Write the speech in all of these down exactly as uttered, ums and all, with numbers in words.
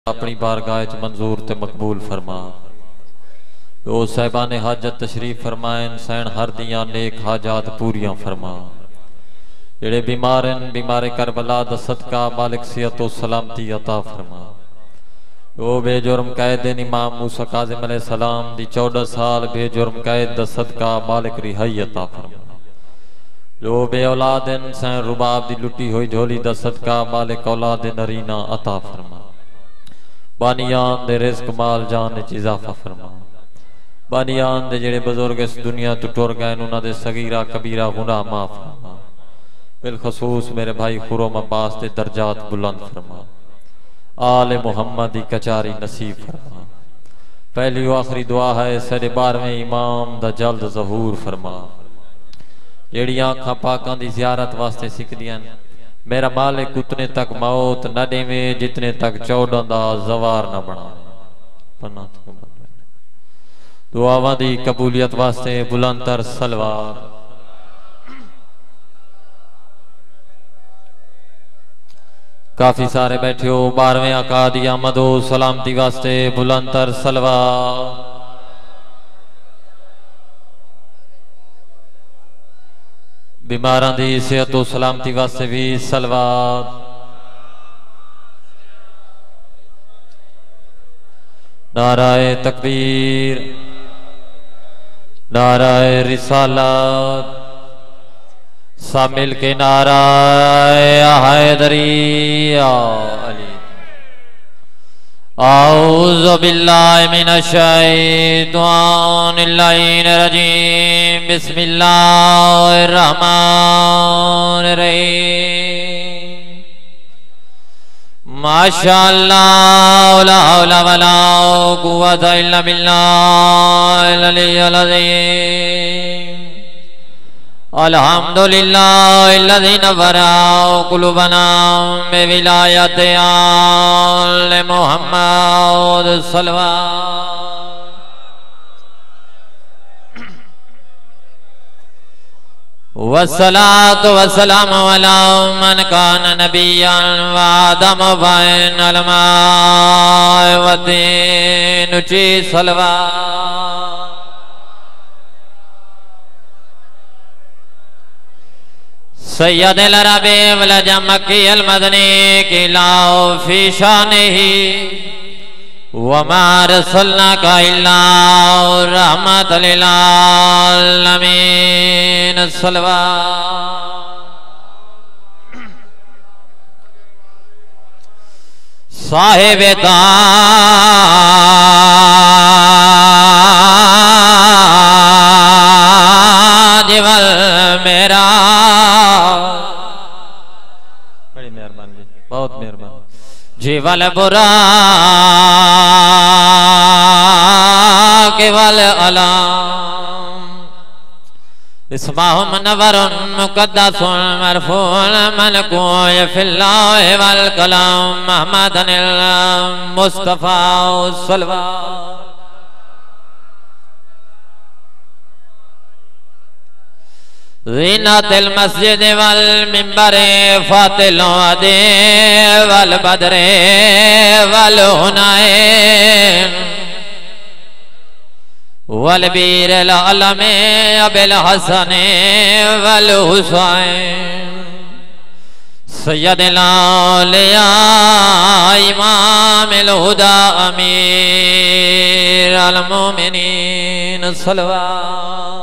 अपनी बारगाह च मंजूर ते मकबूल फरमा। ओ साहिबान हाजत तशरीफ फरमाएन सैन हर दियां नेक हाजात पूरियां फरमा। जेड़े बीमार हैं बीमारे करबला दा सदका मालिक सियत व सलामती अता फरमा। ओ बेजुर्म कैद इमाम मूसा काज़िम अलैहि सलाम दी चौदह साल बेजुर्म कैद दा सदका मालिक रिहाई अता फरमा। जो बे औलाद हैं सैन रुबाब दी लुटी हुई झोली दा सदका मालिक औलाद नरीना अता फरमा। बानियान दे रिज़्क माल जान च इजाफा फरमा। बानियान दे जेड़े बुजुर्ग इस दुनिया तो टुर गए उन्हां दे सगीरा कबीरा गुनाह माफ फरमा। बिलखसूस मेरे भाई खुरम अब्बास दे दर्जात बुलंद फरमा। आले मुहम्मद दी कचारी नसीब फरमा। पहली व आखिरी दुआ है साडे बारहवें इमाम दा जल्द ज़हूर फरमा। जेड़ियां अखां पाकां दी ज़ियारत वास्ते सिकदियां मेरा मालिक उतने तक मौत न देवे जितने तक चौदह दा जवार न बना। दुआवां दी कबूलियत वास्ते बुलंदतर सलवार। काफी सारे बैठे हो बारहवें आका दी आमद हो सलामती वास्ते बुलंदतर सलवार। बीमारां दी सेहत व सलामती वास्ते भी सलवात। नाराए तकबीर नाराए रिसालत सब मिल के नाराए हैदरी अली। औज़ु बिल्लाहि मिनश शैतानिर रजीम बिस्मिल्लाहिर रहमानिर रहीम। माशाअल्लाह ला हौला वला कुव्वता इल्ला बिल्लाहिल अलिय्यिल अज़ीम। अल्हम्दुलिल्लाहिल्लज़ी नव्वरा कुलूबना बिविलायति आले मुहम्मद सल्लल्लाहु वस्सलातु वस्सलामु अला मन कान नबिय्यन व आदम बैनल मा'i व तीन ऊंची सलवात। सैयदुल अरबी वल मक्की अल मदनी की लाओ फी शानिही व मा रसलनाका इल्ला रहमतल लिल आलमीन सल्लल्लाहु। साहिब ताज वल मेरा बहुत मेहरबान जीवल बुरा केवल अलाम इस्माहुम नवरुन मुक़द्दसुन मरफून मनकूय फिल्लाहि वल कलाम मुहम्मदनिल मुस्तफा सल्लल्लाहु। ज़ीनतिल मस्जिद वल मिंबरे फातिल अदे वल बदरे वल हुनैन वल बीरल अलमे अबिल हसन वल हुसैन सय्यदुल औलिया इमामिल हुदा अमीरुल मोमिनीन सल्लल्लाहु।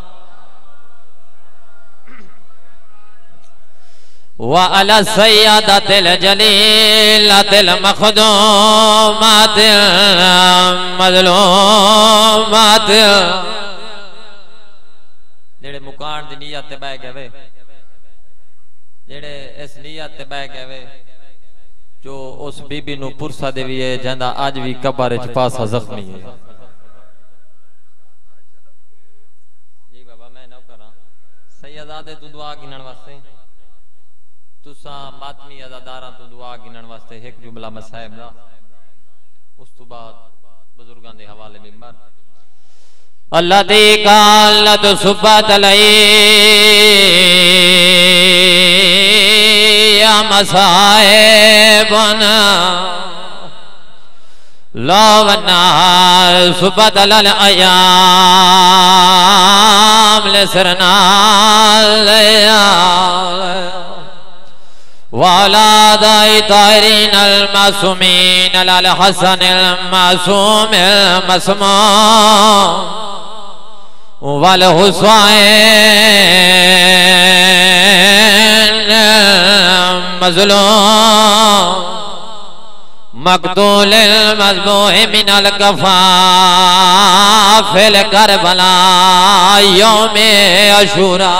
व अला सय्यदतिल जलीलतिल मखदूमातिल मज़लूमातिल। जेड़े मुकान दी नियत ते बह गए जेड़े इस नियत ते बह गए जो उस बीबी नू पुरसा देवी है जंदा अज भी कब्र च पासा जख्मी है। जी बाबा मैं ना करा सैयदादे तू दुआ गिनन वास्ते तुसा मातमी अज़ादारा तो दुआ गिनन वास्ते एक जुमला मसाइब दा उस तो बाद बुजुर्गां दे हवाले मिंबर। अल्लाह दी कालत सुबत लई या मसाइबन लावना सुबदल अयाम लसरना वालादाई तारीन अल मासूमीन अल हसन अल मासूम अल मसमूम वल हुसैन मज़लूम मक़तूल मज़बूह मिनल कफ़ाफ़िल करबला यौमे अशूरा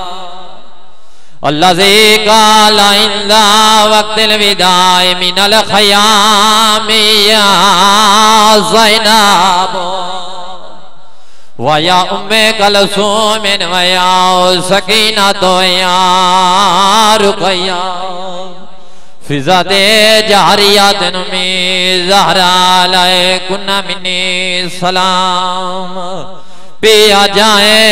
अल्लज़ी क़ाला इंदा वक़्तिल विदाई मिनल ख़याम या ज़ैनब वया उम्मे कलसूम वया सकीनत या रुक़य्या फिजा दे जारियात में ज़हरा लाए कुन्ना मिन्नी सलाम पिया जाए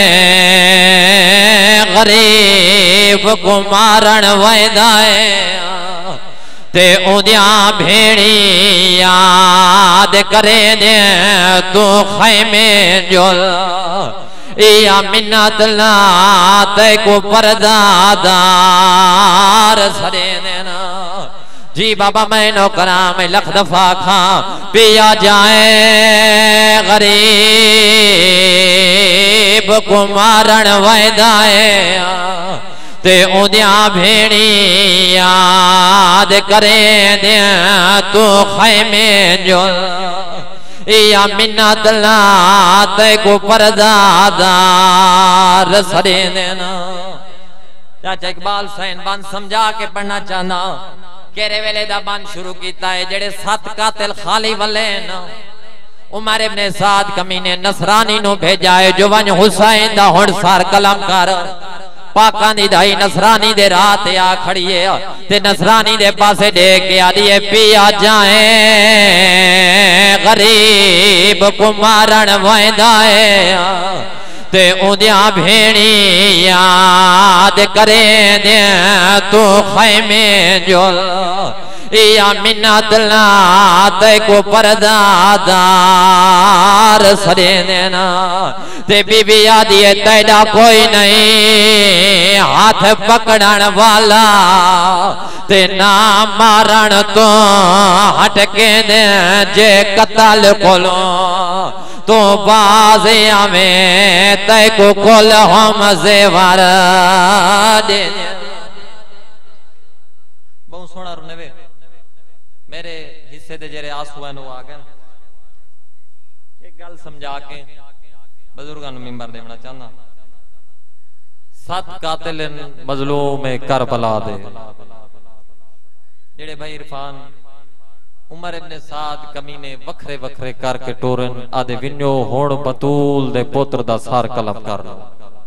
गरीब को मारण वैदाए ते उदिया भेड़ी याद करे दे तू खैमे जोल या मिन्नत ला ते को परदादार सरे देना जी बाबा मैं नो करा मैं लख दफा खा पिया जाए गरीब को मारण वैदाए ते उदिया भेड़ी याद करे दे तू खैमे जोल या मिन्नत ला ते को परदादार सरे देना। चाचा इकबाल सैन बन समझा के पढ़ना चाहना केरे वेले दा बन शुरू कीता है जेड़े सत कातिल खाली वाले न उमर इब्ने साद कमीने नसरानी नु भेजा है जो वन हुसैन दा हुण सार कलम कर पाकां दी दाई नसरानी दे राह ते आ खड़ी है ते नसरानी दे पासे देख के आदी है पिया जाए गरीब को मारण वैदा है ते उदिया भेड़ी याद करे दे तू खैमे जोल या मिन्नत ला ते को परदादार सरे देना ते बीबी आदि तेरा कोई नहीं हाथ पकड़न वाला ते ना मारण तो हटके दे जे कतल कोलो तो बाजे आवे तय को कोल हम जेवर दे बहुत सोना रुने वे मेरे हिस्से दे जेरे आंसू हैं वो आ गए एक गल समझा के बुजुर्गां नूं मिंबर देना चाहना सत कातिल मजलूम करबला दे जेड़े भाई इरफान उमर इब्ने साद कमीने वखरे वखरे करके टोरन आदे विन्यो होण बतूल दे पुत्र दा सार कलम कर लो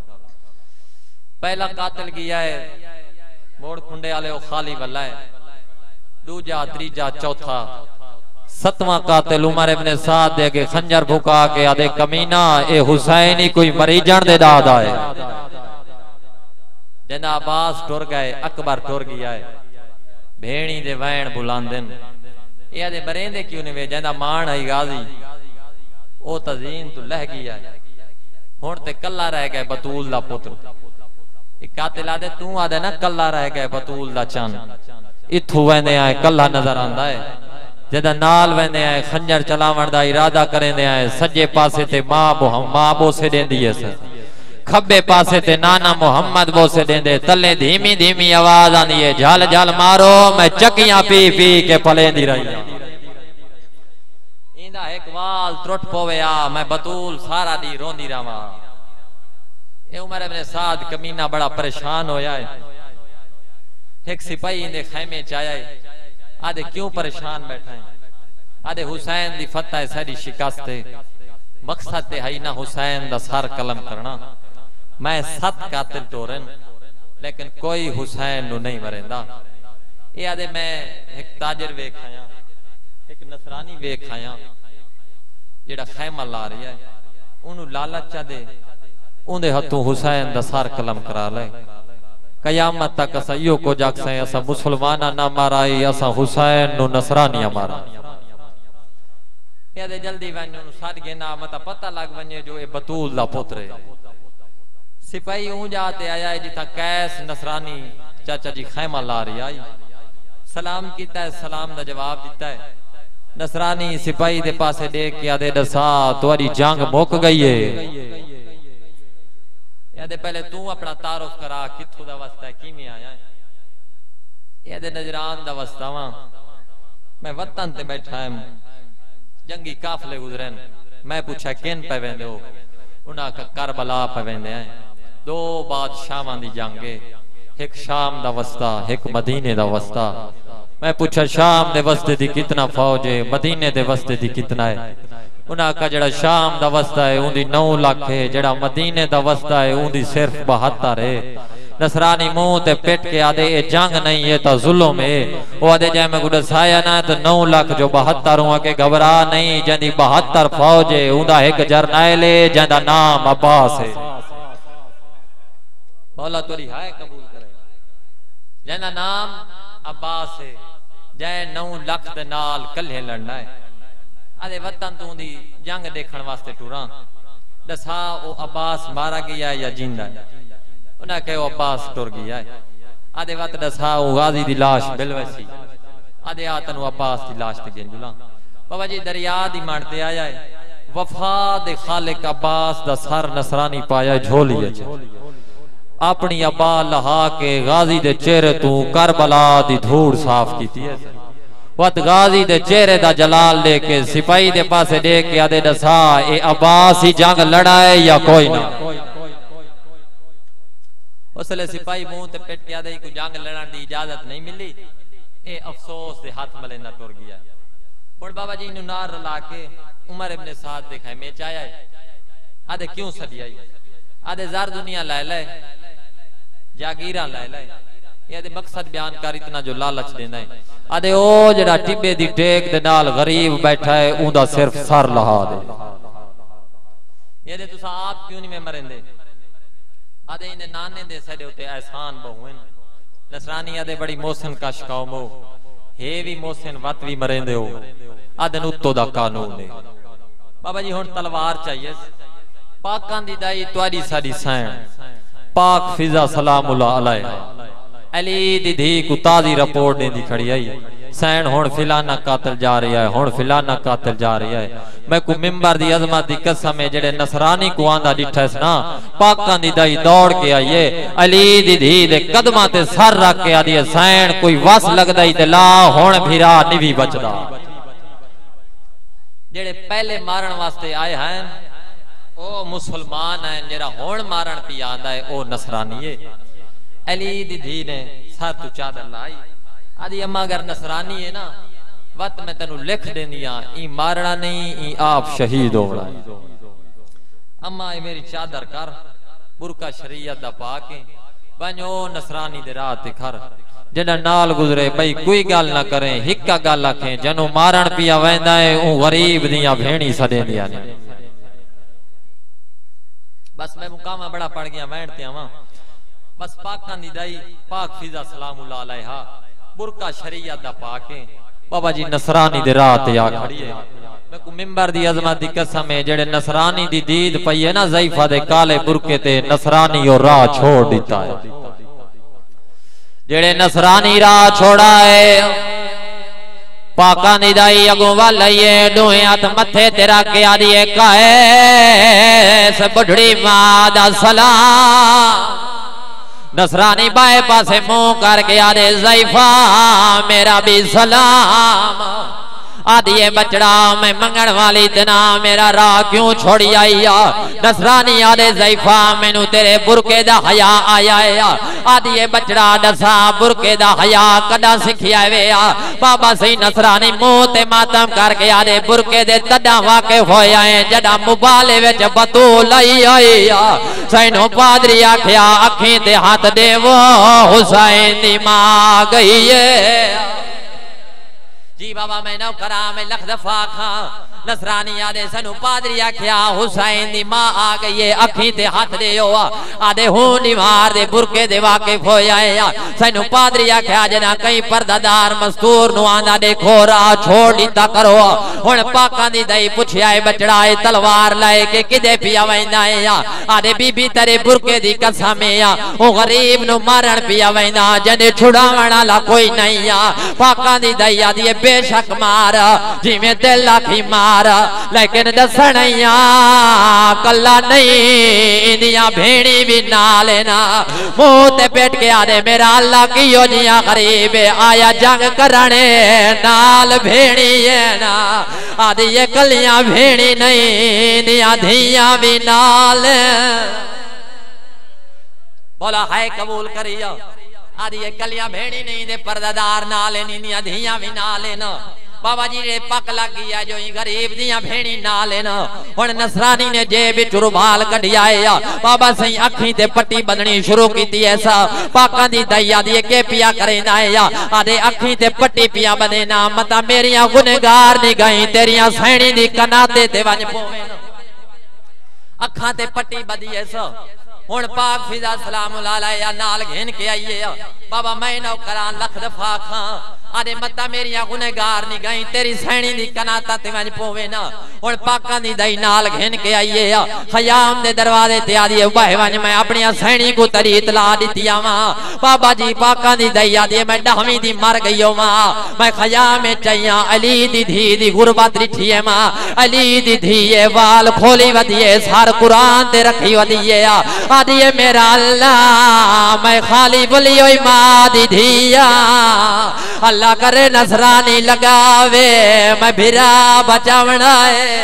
पहला कातिल गया है मोड़ खुंडे वाले ओ खाली वाला है दूजा तीजा चौथा सतवां कातिल उमर इब्ने साद दे के खंजर भुका के आदे कमीना ए हुसैन ही कोई मरी जान दे दाद आए जना अब्बास टुर गए अकबर टुर गया है भेणी दे वैण बुलांदन ये आदे बरेंदे क्यों ने वे जना मान आई गाजी ओ तजीन तो लह गया है हुण ते कल्ला रह गए बतूल दा पुत्र एक कातिल आदे तू आदे ना कल्ला रह गए बतूल दा चन इथू वेंदे आए कल्ला नजर आंदा है जदा नाल वेंदे आए खंजर चलावण दा इरादा करेंदे आए सज्जे पासे ते मां मां बोसे देंदी है खब्बे पासे ते नाना मोहम्मद बोसे देंदे तले धीमी धीमी आवाज आंदी है झल झल मारो मैं चकियां पी पी के फलेंदी रही इंदा एक वाल त्रुट पवे आ मैं बतूल सारा दी रोंदी रहा ए उमर इब्ने साद कमीना बड़ा परेशान होया है एक सिपाही इंदे खैमे च आया है आदे क्यों परेशान बैठा है आदे हुसैन दी फतह है सारी शिकस्त है मकसद ते है ना हुसैन दा सार कलम करना मैं सत कातिल टोरन लेकिन कोई हुसैन नु नहीं मरेंदा ये आदे मैं एक ताजर वेख आया एक नसरानी वेख आया जेड़ा खैमा ला रही है उन्हों लालच दे उन्दे हथों हुसैन दा सार कलम करा ले कयामत तक असा यो को जागसे असा मुसलमाना ना माराई असा हुसैन नु नसरानिया मारा ये जल्दी वञ साध गेना मत पता लग वञे जो ये बतूल दा पुत्र है। सिपाही ऊं जाते आया है जिथा कैस नसरानी चाचा जी खैमा ला रही आई, सलाम कीता है, सलाम दा जवाब दिता है। नसरानी सिपाही दे पासे देख के आदे दसा तुम्हारी जंग मुक गई है। यादे पहले तू अपना तारुफ करा, किथों दा वस्ता है, किवें आया है? यादे नजरान दा वस्ता वा, मैं वतन ते बैठा है, जंगी काफले गुजरन। मैं पूछा किन पे वेंदे हो? उन्हां का करबला पे वेंदे हैं। दो बादशाहां दी जंग है, एक शाम दा वस्ता, एक मदीने दा वस्ता। मैं पूछा शाम दे वस्ते दी कितना फौज है, मदीने दे वस्ते दी कितना है? उन्हां का जड़ा शाम दा वस्ता है उंदी नौ लाख है, जड़ा मदीने दा वस्ता है उंदी सिर्फ बहत्तर है। नसरानी मुंह ते पेट के आदे ये जंग नहीं है तो जुल्म है। वो आदे जै मैं गुड साया ना तो नौ लाख जो बहत्तर हुआ के घबरा नहीं, जंदी बहत्तर फौज है उंदा एक जरनैल है जंदा नाम अब्बास है। मौला तोरी हाय कबूल करे, जंदा नाम अब्बास है, जै नौ लाख दे नाल कल्हे लड़ना है। आदे वतन तू दी जंग देखण वास्ते टुरा, दसा ओ अब्बास मारा गया या जिंदा है? उन्हें कहो अब्बास टुर गया है। आदे वत दसा ओ गाजी दी लाश बिलवैसी, आदे आ तनु अब्बास दी लाश ते गेंजुला। बाबा जी दरिया दी मारते आया है, वफा दे खालिक अब्बास दा सर नसरानी पाया झोली च, अपनी अब्बा लहा के गाजी दे चेहरे तू करबला दी धूड़ साफ कीती है। वत गाजी दे चेहरे दा जलाल लेके सिपाही दे पासे देख के आदे दसा ए अब्बास ही जंग लड़ाए या कोई ना? उसले सिपाही मुंह ते पेट के आदे को जंग लड़न दी इजाजत नहीं मिली। ए अफसोस दे हाथ मलेंदा टुर गया। हुण बाबा जी नु नार रला के उमर इब्न साद दे खैमे च आया है। आदे क्यों सदियाई? आदे जार दुनिया ले ले, जागीरा ले ले, ये आदे मकसद बयान कर इतना जो लालच देना है। आदे ओ जड़ा टिब्बे दी टेक दे नाल गरीब बैठा है उंदा सिर्फ सर लहा दे। ये दे तुसा आप क्यों नहीं में मरेंदे? आदे इने नाने दे सडे उते एहसान बहुन। नसरानी आदे बड़ी मोहसिन कश कौम हो, हे भी मोहसिन वत भी मरेंदे हो। आदे उत्तो दा कानून है। बाबा जी हुण तलवार चाहिए, पाकां दी दाई तुआरी साडी सैन पाक फिजा सलामुल्लाह अलैहा अली दी धी को ताजी रिपोर्ट देंदी खड़ी आई। सैन हुण फिलाना कातिल जा रहा है, हुण फिलाना कातिल जा रहा है। मैं को मिंबर दी अजमत दी कसम है, जेड़े नसरानी को आंदा डिठस ना पाकां दी दाई दौड़ के आईए, अली दी धी दे कदमां ते सर रख के आदी सैन कोई वस लगदा ही ते ला हुण फिरा निवी बचदा। जेड़े पहले मारन वास्ते आए हैं ओ मुसलमान है, जेड़ा हुण मारन पी आंदा है ओ नसरानी है। अली दी धी ने सर तू चादर लाई, आदि अम्मा अगर नसरानी है ना वत मैं तेनू लिख देनिया, ई मारना नहीं ई आप शहीद होना। अम्मा ए मेरी चादर कर, बुरका शरीयत दा पा के बनो नसरानी दे राह ते खर। जेड़ा नाल गुजरे भाई कोई गल ना करे, हिक्का गल आखे जनु मारन पिया वेंदा है ओ गरीब दियां भेणी सदेंदियां ने। बस मैं मुकामा बड़ा पड़ गया वैंडते आवा। बस पाकां दी दाई पाक फिजा सलामुल्लाह अलैहा बुरका शरीयत दा पाके बाबा जी नसरानी दे राह ते आ खड़ी है। मैं को मिंबर दी अजमत दी कसम है, जेड़े नसरानी दी दीद पई है ना ज़ईफा दे काले बुरके ते, नसरानी और राह छोड़ दिता है। जेड़े नसरानी राह छोड़ा है पाकां दी दाई अगों वल आईए, दोहे हाथ मथे ते रख के आदी है काए से बुढ़ड़ी मां दा सलाम। नसरानी बाए पासे मुंह करके आदे ज़ईफा मेरा भी सलाम। आदि बचड़ा मैं मंगण वाली तना मेरा राह क्यों छोड़ी आई आ? नसरानी आदे ज़ईफा मैनू तेरे बुरके दा हया आया है। आदि बचड़ा दसा बुरके दा हया कदा सिखिया वे आ? बाबा सही नसरानी मुंह ते मातम करके आदे बुरके दे तदा वाके होया है जदा मुबाले विच बतूल आई आई आ। सैनो पादरी आख्या अखी ते हाथ देवो हुसैन दी मां गई है। जी बाबा मैं नौकरा मैं लख दफा खा नसरानी आदे सनु पादरी आख्या हुसैन दी मां आ गई है अखी ते हाथ दे ओ आदे हूं निवार दे बुरके दे वाकिफ होया है सनु पादरी आख्या जना कई पर्दादार मस्तूर नु आंदा देखो राह छोड़ दिता करो हुन पाकां दी दई पुछया है बचड़ा है तलवार लाए के किदे पिया वैंदा है आदे बीबी तेरे बुरके दी कसम है ओ गरीब नु मारन पिया वैंदा जने छुड़ावण वाला कोई नहीं आ पाकां दी दई आदी बेशक मार जिवें दिल आखी मार लेकिन दसणैया कल्ला नहीं इंदियां भेड़ी भी नाल ना मुंह ते पेट के आदे मेरा अल्लाह कियो जिया गरीब आया जंग करने नाल भेड़ी है ना आदि ये कलियां भेड़ी नहीं इंदियां धियां भी नाल बोला है कबूल करियो आदि ये कलियां भेड़ी नहीं दे पर्दादार नाल इंदियां धियां भी नाल न बाबा जी ने पक लग गया जो गरीब दियां भेड़ी नाल न हुन नसरानी ने जेब विच रुमाल कढिया है बाबा सही अखी ते पट्टी बंधनी शुरू कीती ऐसा पाकां दी दया दी के पिया करेंदा है आदे अखी ते पट्टी पिया बने ना मता मेरियां गुनहगार निगाहीं तेरियां सैणी दी कनाते ते वज पोवे अखां ते पट्टी बदी ऐसा हुन पाक फिजा सलाम अलैहि नाल घेन के आईए बाबा मैं नौकरां लख दफा खां आदे मता मेरिया गुनहगार निगाहीं तेरी सैणी दी कनाता ते वज पोवे ना हुन पाकां दी दई नाल घेन के आईए खयाम दे दरवाजे ते आदी बाहे वज मैं अपनी सैणी को तरी इतला दिती आवा बाबा जी पाकां दी दई आदी मैं डहवीं दी मर गई वा मैं खयाम में चैया अली दी धी दी गुरबत रिठी है मां अली दी धी ए वाल खोली वदिए सार कुरान ते रखी वदिए आदी मेरा अल्लाह मैं खाली बोली ओई मां दी धिया अल्लाह करे नसरानी लगावे मैं भिरा बचावना है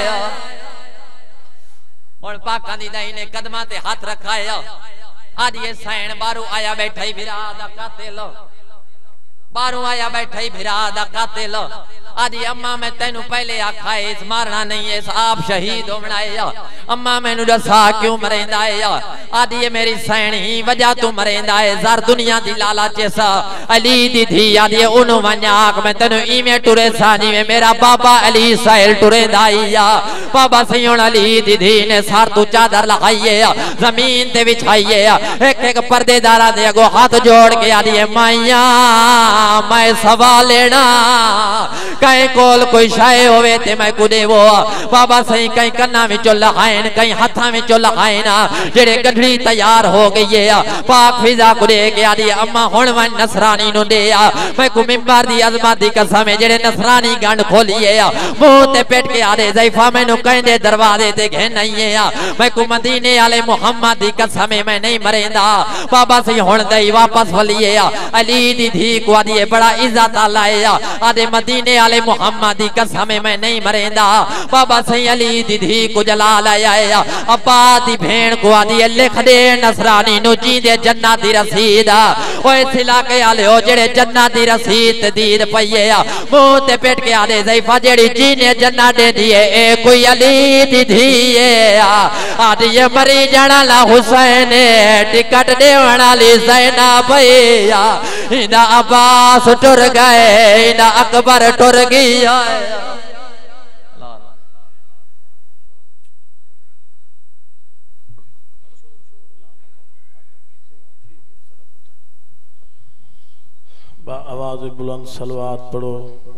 हुन पाकां दी दई ने कदमां ते हाथ रखाया आदि ये सैन बारू आया बैठा ही भिरा दा कातिल बारू आया बैठा ही भिरा दा कातिल आदि अम्मा मैं तेनू पहले आखा है इस मारना नहीं है आप शहीद होना है अम्मा मैनू दसा क्यों मरेंदा है आदि ये मेरी सैनी वजह तू मरेंदा है जर दुनिया दी लालच सा अली दी धी आदि उनु वन्याक मैं तेनू इवें टुरे सा जिवें मेरा बाबा अली साहिल टुरेंदा है बाबा सैयद अली दी धी ने सर तू चादर लगाई है जमीन ते बिछाई है एक एक पर्देदारा दे अगो हाथ जोड़ के आदि माइया मैं सवाल लेना कहीं कोल कोई शाये होवे ते मैं को देवो बाबा सही कहीं कन्ना विचों लखाएन कहीं हाथा विचों लखाएन जेड़े गढ़ड़ी तैयार हो गई है पाक फिजा को दे के आदि अम्मा हुण वन नसरानी नु दे मैं को मिंबर दी अजमत दी कसम जेड़े नसरानी गंढ खोली है मुंह ते पेट के आदे ज़ैफा मैनू कहंदे दरवाजे ते घेन नहीं है मैं को मदीने वाले मोहम्मद दी कसम मैं नहीं मरेंदा बाबा सही हुण दई वापस वलिए अली दी धी को आदि बड़ा इज्जत आला है आदे मदीने वाले मोहम्मद दी कसम मैं नहीं मरेंदा बाबा सही अली दी धी को जलाल आया अब्बा दी भेण को आदि लिख दे नसरानी नु जींदे जन्नत दी रसीद ओए सिला के आले ओ जेड़े जन्नत दी रसीद दीद पईए मुंह ते पेट के आदे ज़ैफा जेड़ी जीने जन्नत दे दिए ए कोई अली दी धी आदि ये मरी जाना ला हुसैन टिकट देवण वाली ज़ैना भैया इंदा अब्बास टुर गए इंदा अकबर टुर गया आवाज बुलंद सलवात पढ़ो।